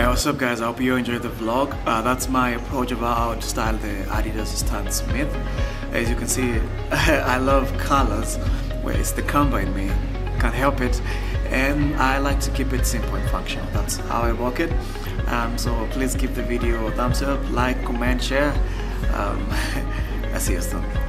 What's up guys? I hope you enjoyed the vlog. That's my approach about how to style the Adidas Stans Smith. As you can see, I love colors, where it's the combo in me, can't help it, and I like to keep it simple and functional. That's how I work it. So please give the video a thumbs up, like, comment, share. I'll see you soon.